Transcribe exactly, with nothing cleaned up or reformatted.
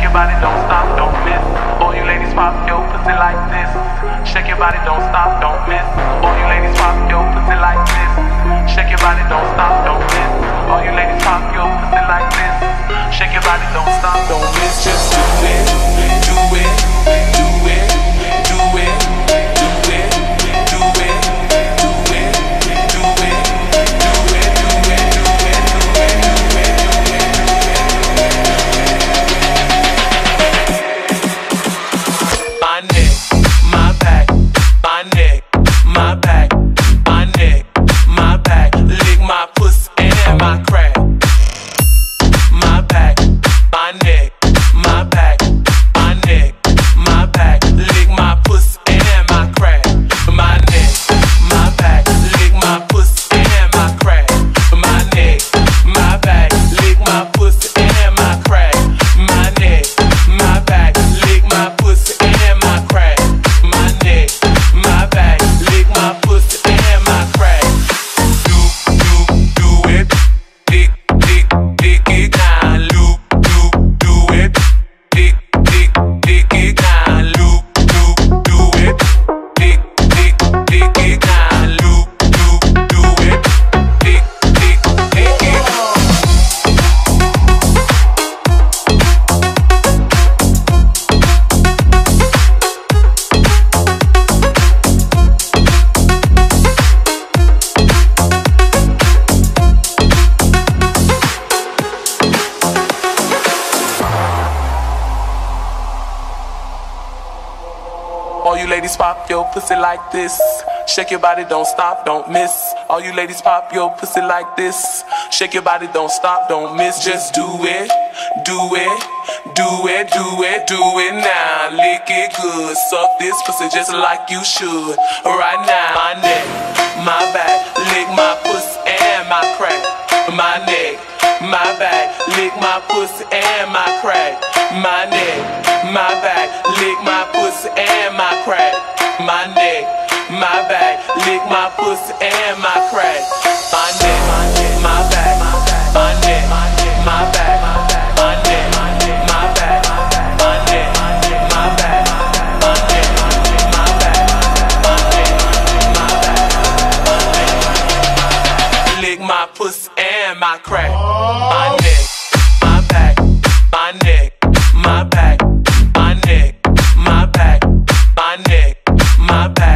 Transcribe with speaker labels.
Speaker 1: your body, don't stop, don't miss. All you ladies pop your pussy like this. Shake your body, don't stop, don't miss. All you ladies pop your pussy like this. Shake your body, don't stop, don't miss. All you ladies pop your pussy like this. Shake your body, don't stop, don't miss. Just do it, do it, do it, do it, do it, do it, do it, do it, do it, do it, do it, do it, do it, my neck, my back, my neck, my back, my neck, my back, lick my pussy and my crack. My back, my neck, my back, my neck, my back, lick my pussy and my crack. My neck, my back, lick my pussy and my crack. My neck, my back, lick my pussy and my crack. My neck, my back, lick my pussy and my crack. My neck, my back, lick my pussy and my crack. Do, do, do it, dick, dick, dick it down. Loop, loop, do it, dick, dick, dick it down. Loop, loop, do it, dick, dick, dick it down. Loop, loop, do it, dick, dick, dick it down. All you ladies pop your pussy like this. Shake your body, don't stop, don't miss. All you ladies pop your pussy like this. Shake your body, don't stop, don't miss. Just do it, do it, do it, do it, do it now. Lick it good, suck this pussy just like you should. Right now, my neck, my back, lick my pussy and my crack. My neck, my back, lick my pussy and my crack. My neck, my back, lick my pussy and my crack. My neck, my back, lick my pussy and my crack. My neck, my back, my neck, my back, my neck, my back, my neck, my back, my neck, my back, my neck, my back, my neck. Lick my pussy and my crack. My neck, my back, my neck, my back, my neck, my back, my neck, my back.